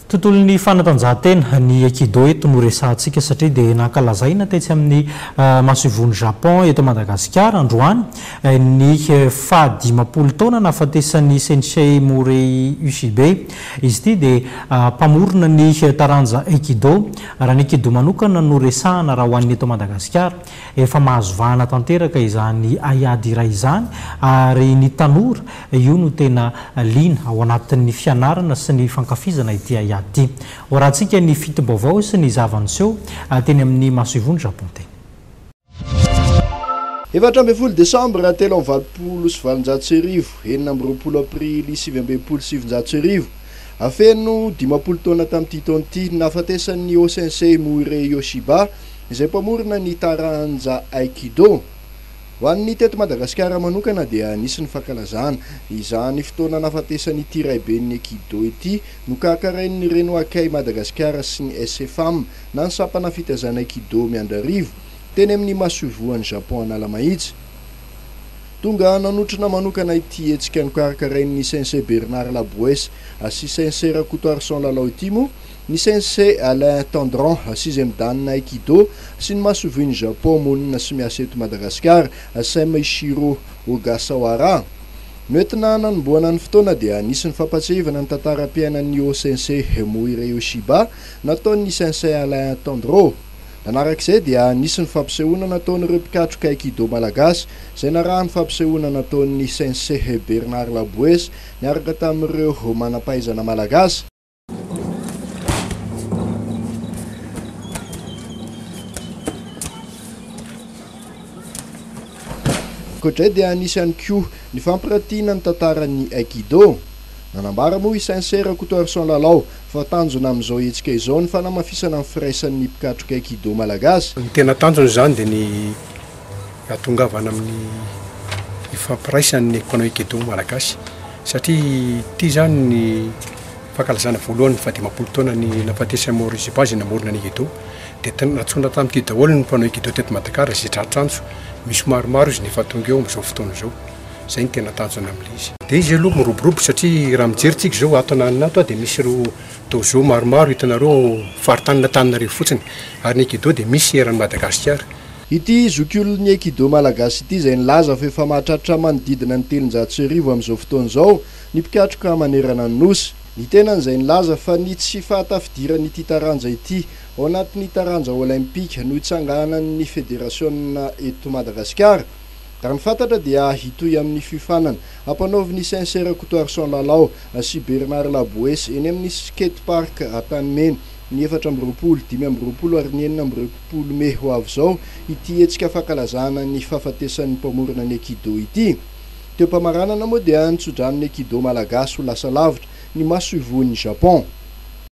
Tontolon'ny fanatanjahantena ny aikido eto no resahantsika satria dia nankalazaina tetsy amin'ny masovony Japon eto Madagasikara androany ny fahadimapolo taona nahafatesan'ny Sensei Morei Ushibe. Izy ity dia mpamorona ny taranja aikido raha ny aikido manokana no resahana raha ho an'ny eto Madagasikara. Efa mahazo vahana tanteraka izany aiady iray izany ary ny tanora io no tena liana ao anatin'ny fianarana sy ny fankafizana ity aiady. Oratsika ny fitobavao sy ny zava-niseho teny amin'ny masovony Japon teny. 7 Desambra 3 Aprily 7 afeno 10 taona tamin'ity taona ity nahafatesan'ny Sensei Morei Ushibe izay mpamorona ny taranja aikido. Ho an'ny teto Madagasikara manokana dia anisan'ny fankalazana izany fotoana nahafatesany ity raiben'ny aikido ity no kakarain'ny reno akay Madagasikara sy ny SFAM na ny sampana fitazana aikido miandarivo teny amin'ny masovoan'ny Japon analamahitsy. Tonga nanotrona manokana ity etsika ny karakarain'ny Sensei Bernard Labouesse sy Sensei Rakoto Arson Lalao ity mo ny Sensei Alain Tendron 6e dan aikido sy ny masovoan'ny Japon monina sy miasa eto Madagasikara Seimeichiro Ogasawara. Noentina nanomboana ny fotoana dia anisan'ny fampatsahivana ny tantaram-piainan'ny Sensei Morei Ushibe nataon'ny Sensei Alain Tendron. Narak'izay dia anisan'ny fampisehoana nataon'ireo mpikatroka aikido malagasy izay narahany fampisehoana nataon'ny Sensei Bernard Labouesse niaraka tamin'ireo manam-pahaizana malagasy. Koatray dia anisan'ny koa ny fampiratiana ny tantaran'ny aikido. Nanambara moa i Sensei Rakoto Arson Lalao fa tanjona amin'izao etsika izao ny fanamafisana amin'ny firaisan'ny mpikatroka aikido malagasy. Ny tena tanjona izany dia ny atongavana amin'ny fampiraisan'ny mpanao aikido malagasy satria ity zany ny fankalazana voalohany fa 10 taona ny nahafatesany Morei Ushibe izay namorona ny aikido dia natsoina tamin'ity daholo ny mpanao aikido teto Madagasikara izay tratranjo misy maromaro izy nefa tonga eo amin'izao fotoana izao. Zay ny tena tanjona amin'izy. Dia izy aloha miroborobo satria raha mijeritsika izao ato ananato dia misy ireo dojo maromaro hitanareo faritanina Antananarivo fotsiny ary ny aikido dia misy eran'ny Madagasikara. Ity zokiolon'ny aikido malagasy ity izay nilaza fa efa mahatratra manodidina ny 300,000 amin'izao fotoana izao ny mpikatroka manerana ny nosy. Ny tenan'izay nilaza fa ny tsy fahatafidiran'ity taranja ity ao anatin'ny taranja olimpika no hitsanganan'ny federasiona eto Madagasikara. Raha ny fantatra dia hitoy amin'ny fifanana ampanaoviny Sensei Rakoto Arson Lalao sy Bernard Labouesse eny amin'ny skate park Atanimena ny 4 Aprily 5 ary ny 9 May ho avy izao ity etsika fankalazana ny fahafatesan'ny mpamorona ny aikido ity. Teo-pamaranana moa dia nitsodran'ny aikido malagasy ho lasa lavitra ny masovoan'ny Japon.